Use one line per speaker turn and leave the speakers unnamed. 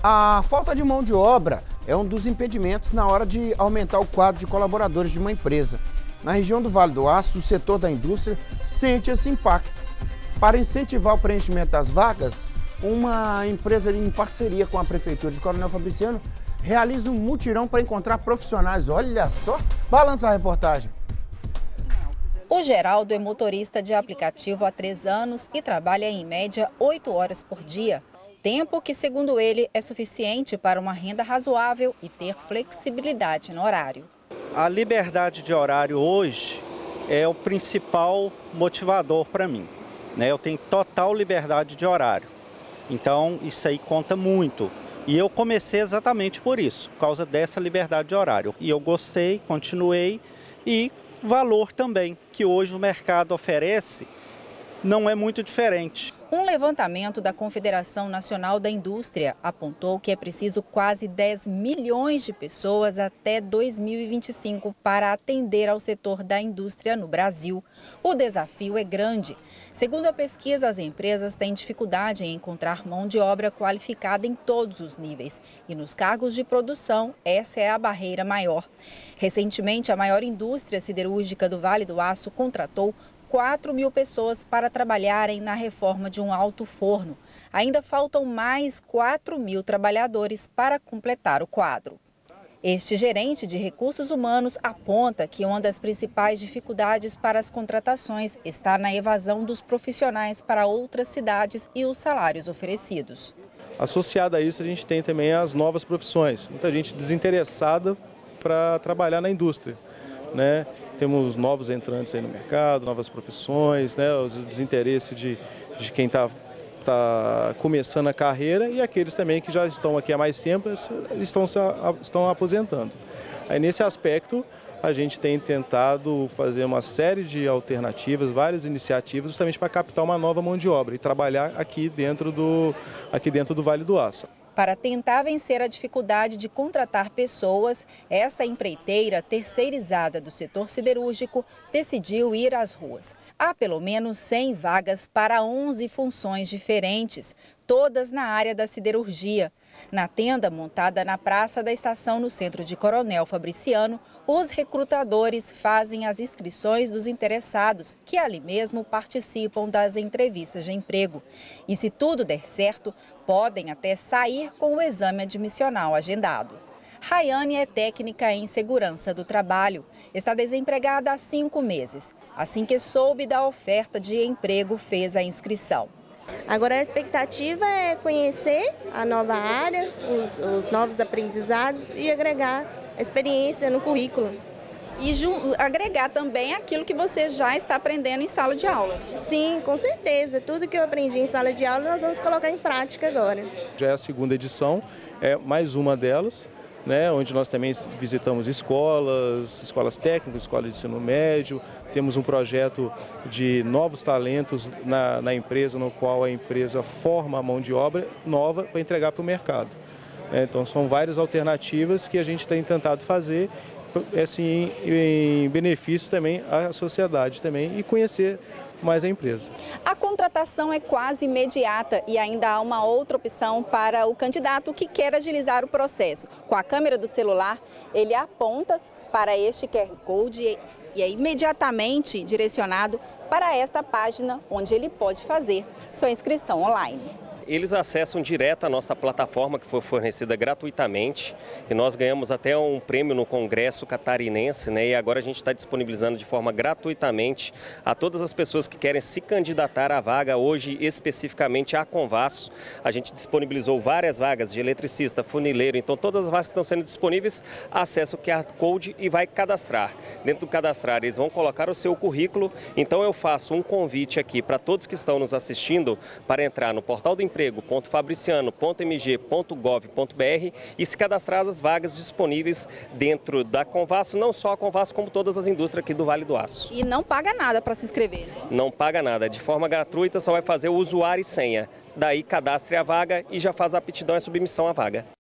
A falta de mão de obra é um dos impedimentos na hora de aumentar o quadro de colaboradores de uma empresa. Na região do Vale do Aço, o setor da indústria sente esse impacto. Para incentivar o preenchimento das vagas, uma empresa em parceria com a Prefeitura de Coronel Fabriciano realiza um mutirão para encontrar profissionais. Olha só, balança a reportagem.
O Geraldo é motorista de aplicativo há 3 anos e trabalha em média 8 horas por dia. Tempo que, segundo ele, é suficiente para uma renda razoável e ter flexibilidade no horário.
A liberdade de horário hoje é o principal motivador para mim, né? Eu tenho total liberdade de horário, então isso aí conta muito. E eu comecei exatamente por isso, por causa dessa liberdade de horário. E eu gostei, continuei, e valor também, que hoje o mercado oferece, não é muito diferente.
Um levantamento da Confederação Nacional da Indústria apontou que é preciso quase 10 milhões de pessoas até 2025 para atender ao setor da indústria no Brasil. O desafio é grande. Segundo a pesquisa, as empresas têm dificuldade em encontrar mão de obra qualificada em todos os níveis. E nos cargos de produção, essa é a barreira maior. Recentemente, a maior indústria siderúrgica do Vale do Aço contratou 4.000 pessoas para trabalharem na reforma de um alto forno. Ainda faltam mais 4.000 trabalhadores para completar o quadro. Este gerente de recursos humanos aponta que uma das principais dificuldades para as contratações está na evasão dos profissionais para outras cidades e os salários oferecidos.
Associado a isso, a gente tem também as novas profissões. Muita gente desinteressada para trabalhar na indústria, né? Temos novos entrantes aí no mercado, novas profissões, né? O desinteresse de quem está começando a carreira e aqueles também que já estão aqui há mais tempo estão aposentando. Aí, nesse aspecto, a gente tem tentado fazer uma série de alternativas, várias iniciativas, justamente para captar uma nova mão de obra e trabalhar aqui dentro do Vale do Aço.
Para tentar vencer a dificuldade de contratar pessoas, essa empreiteira terceirizada do setor siderúrgico decidiu ir às ruas. Há pelo menos 100 vagas para 11 funções diferentes, todas na área da siderurgia. Na tenda montada na Praça da Estação, no centro de Coronel Fabriciano, os recrutadores fazem as inscrições dos interessados, que ali mesmo participam das entrevistas de emprego. E se tudo der certo, podem até sair com o exame admissional agendado. Rayane é técnica em segurança do trabalho. Está desempregada há 5 meses. Assim que soube da oferta de emprego, fez a inscrição.
Agora a expectativa é conhecer a nova área, os novos aprendizados e agregar experiência no currículo.
E agregar também aquilo que você já está aprendendo em sala de aula.
Sim, com certeza. Tudo que eu aprendi em sala de aula nós vamos colocar em prática agora.
Já é a 2ª edição, é mais uma delas, né, onde nós também visitamos escolas técnicas, escolas de ensino médio. Temos um projeto de novos talentos na empresa, no qual a empresa forma a mão de obra nova para entregar para o mercado. Então são várias alternativas que a gente tem tentado fazer, assim, em benefício também à sociedade também, e conhecer mais a empresa.
A contratação é quase imediata e ainda há uma outra opção para o candidato que quer agilizar o processo. Com a câmera do celular, ele aponta para este QR Code e é imediatamente direcionado para esta página onde ele pode fazer sua inscrição online.
Eles acessam direto a nossa plataforma, que foi fornecida gratuitamente, e nós ganhamos até um prêmio no Congresso Catarinense, né? E agora a gente está disponibilizando de forma gratuitamente a todas as pessoas que querem se candidatar à vaga, hoje especificamente à Convasso. A gente disponibilizou várias vagas de eletricista, funileiro, então todas as vagas que estão sendo disponíveis, acessa o QR Code e vai cadastrar. Dentro do cadastrar, eles vão colocar o seu currículo, então eu faço um convite aqui para todos que estão nos assistindo para entrar no portal do emprego.fabriciano.mg.gov.br e se cadastrar as vagas disponíveis dentro da Convasso, não só a Convasso, como todas as indústrias aqui do Vale do Aço.
E não paga nada para se inscrever, né?
Não paga nada, de forma gratuita, só vai fazer o usuário e senha. Daí cadastre a vaga e já faz a aptidão e a submissão à vaga.